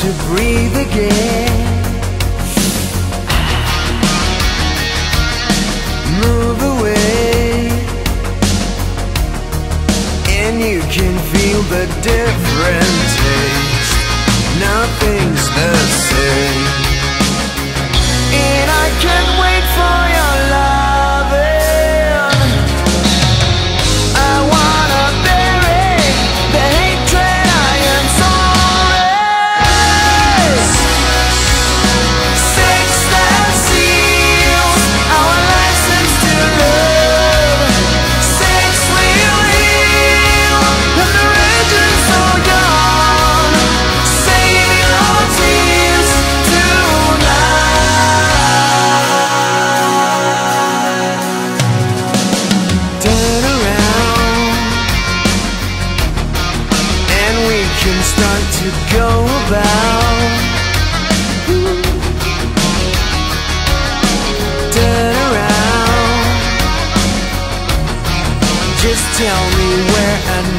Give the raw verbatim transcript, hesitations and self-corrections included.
to breathe again. Move away, and you can feel the different taste. Nothing's the same, and I can't wait for your loving. I wanna bury the hatred I am sorry. Six that seals our license to love. Six will heal, and the rage is so young. Save your tears tonight. Turn around, and we can start to go about. Turn around, just tell me where and